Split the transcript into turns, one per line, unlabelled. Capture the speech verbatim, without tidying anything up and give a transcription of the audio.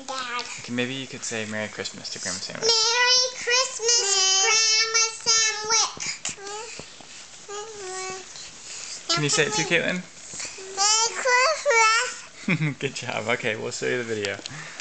Dad.
Okay, maybe you could say Merry Christmas to Grandma Sandwick.
Merry Christmas, Grandma Sandwick.
Can you say it too, Caitlin?
Merry Christmas.
Good job. Okay, we'll show you the video.